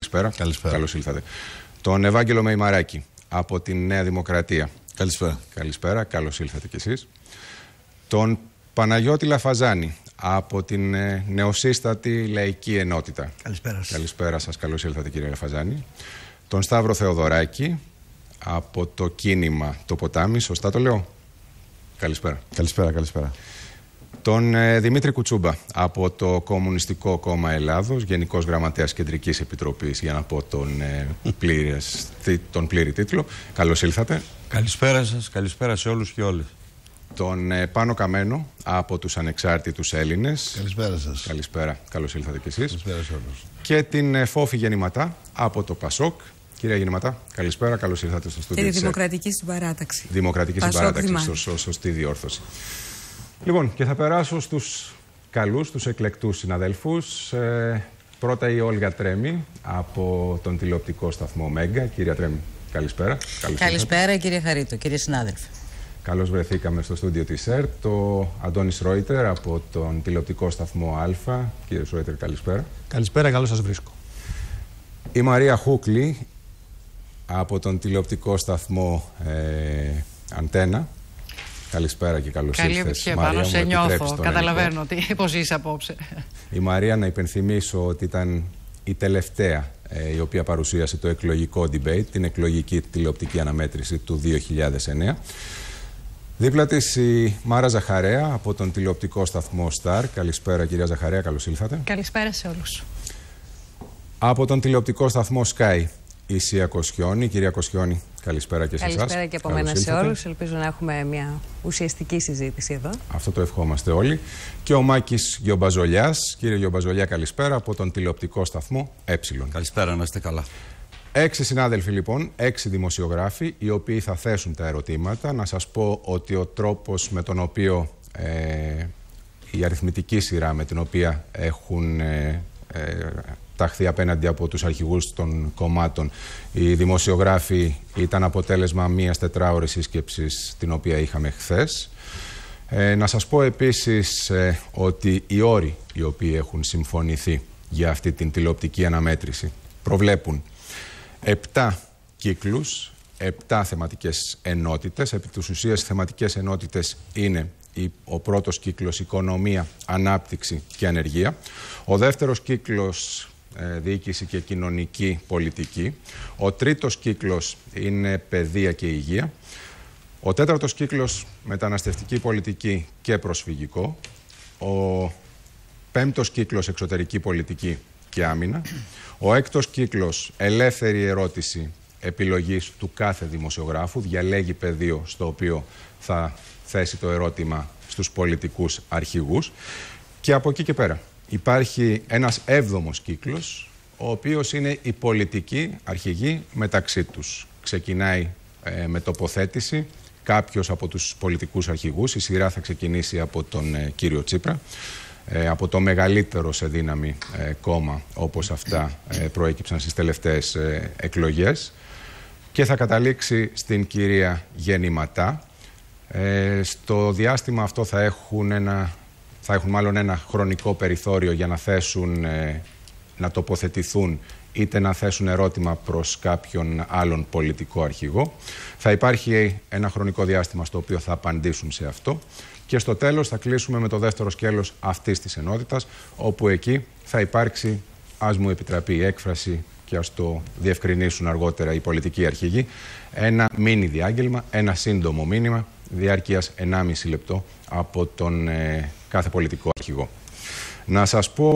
Καλησπέρα. Καλησπέρα. Καλώς ήλθατε. Τον Ευάγγελο Μεϊμαράκη από τη Νέα Δημοκρατία. Καλησπέρα. Καλησπέρα. Καλώς ήλθατε κι εσείς. Τον Παναγιώτη Λαφαζάνη από την νεοσύστατη Λαϊκή Ενότητα. Καλησπέρα σας. Καλησπέρα σας. Καλώς ήλθατε, κύριε Λαφαζάνη. Τον Σταύρο Θεοδωράκη από το κίνημα Το Ποτάμι. Σωστά το λέω? Καλησπέρα. Καλησπέρα. Τον Δημήτρη Κουτσούμπα από το Κομμουνιστικό Κόμμα Ελλάδος, Γενικός Γραμματέας Κεντρικής Επιτροπής, για να πω τον πλήρη τίτλο. Καλώς ήλθατε. Καλησπέρα σας, καλησπέρα σε όλους και όλες. Τον Πάνο Καμένο από τους Ανεξάρτητους Έλληνες. Καλησπέρα σας. Καλησπέρα, καλώς ήλθατε κι εσείς. Καλησπέρα σε όλους. Και την Φόφη Γεννηματά από το Πασόκ. Κυρία Γεννηματά, καλησπέρα, καλώς ήρθατε στο στούντιο. Και τη Δημοκρατική Συμπαράταξη. Δημοκρατική Συμπαράταξη, σωστή διόρθωση. Λοιπόν, και θα περάσω στους καλούς, τους εκλεκτούς συναδέλφους. Πρώτα η Όλγα Τρέμι από τον τηλεοπτικό σταθμό Μέγκα. Κυρία Τρέμι, καλησπέρα. Καλησπέρα, κύριε Χαρίτο, κύριε συνάδελφε. Καλώς βρεθήκαμε στο στούντιο της ΕΡΤ. Το Αντώνης Ρόιτερ από τον τηλεοπτικό σταθμό Α. Κύριε Ρόιτερ, καλησπέρα. Καλησπέρα, καλώς σας βρίσκω. Η Μαρία Χούκλη από τον τηλεοπτικό σταθμό Αντένα. Καλησπέρα και καλώς ήρθες. Καλή ευχή, πάνω σε νιώθω. Καταλαβαίνω πώς είσαι απόψε. Η Μαρία, να υπενθυμίσω ότι ήταν η τελευταία η οποία παρουσίασε το εκλογικό debate, την εκλογική τηλεοπτική αναμέτρηση του 2009. Δίπλα της η Μάρα Ζαχαρέα από τον τηλεοπτικό σταθμό Star. Καλησπέρα, κυρία Ζαχαρέα, καλώς ήλθατε. Καλησπέρα σε όλους. Από τον τηλεοπτικό σταθμό Sky, η Σία Κοσιόνη. Κυρία Κοσιόνη, καλησπέρα και σε εσάς. Καλησπέρα και από μένα σε όλους. Ελπίζω να έχουμε μια ουσιαστική συζήτηση εδώ. Αυτό το ευχόμαστε όλοι. Και ο Μάκης Γιομπαζολιάς. Κύριε Γιομπαζολιά, καλησπέρα από τον τηλεοπτικό σταθμό Ε. Καλησπέρα, να είστε καλά. 6 συνάδελφοι λοιπόν, 6 δημοσιογράφοι, οι οποίοι θα θέσουν τα ερωτήματα. Να σας πω ότι ο τρόπος με τον οποίο η αριθμητική σειρά με την οποία έχουν ταχθεί απέναντι από τους αρχηγούς των κομμάτων οι δημοσιογράφοι ήταν αποτέλεσμα μιας 4ωρης σύσκεψης την οποία είχαμε χθες. Να σας πω επίσης ότι οι όροι οι οποίοι έχουν συμφωνηθεί για αυτή την τηλεοπτική αναμέτρηση προβλέπουν 7 κύκλους, 7 θεματικές ενότητες. Επί της ουσίας, θεματικές ενότητες είναι ο πρώτος κύκλος οικονομία, ανάπτυξη και ανεργία. Ο δεύτερος κύκλος διοίκηση και κοινωνική πολιτική. Ο τρίτος κύκλος είναι παιδεία και υγεία. Ο τέταρτος κύκλος μεταναστευτική πολιτική και προσφυγικό. Ο πέμπτος κύκλος εξωτερική πολιτική και άμυνα. Ο έκτος κύκλος ελεύθερη ερώτηση επιλογής του κάθε δημοσιογράφου. Διαλέγει πεδίο στο οποίο θα θέσει το ερώτημα στους πολιτικούς αρχηγούς. Και από εκεί και πέρα υπάρχει ένας 7ος κύκλος, ο οποίος είναι η πολιτική αρχηγοί μεταξύ τους. Ξεκινάει με τοποθέτηση κάποιος από τους πολιτικούς αρχηγούς. Η σειρά θα ξεκινήσει από τον κύριο Τσίπρα, από το μεγαλύτερο σε δύναμη κόμμα όπως αυτά προέκυψαν στις τελευταίες εκλογές, και θα καταλήξει στην κυρία Γεννηματά. Στο διάστημα αυτό θα έχουν μάλλον ένα χρονικό περιθώριο για να θέσουν, να τοποθετηθούν είτε να θέσουν ερώτημα προς κάποιον άλλον πολιτικό αρχηγό. Θα υπάρχει ένα χρονικό διάστημα στο οποίο θα απαντήσουν σε αυτό και στο τέλος θα κλείσουμε με το δεύτερο σκέλος αυτής της ενότητας, όπου εκεί θα υπάρξει, ας μου επιτραπεί η έκφραση και ας το διευκρινίσουν αργότερα οι πολιτικοί αρχηγοί, ένα μίνι διάγγελμα, ένα σύντομο μήνυμα διάρκειας 1,5 λεπτό από τον κάθε πολιτικό αρχηγό. Να σας πω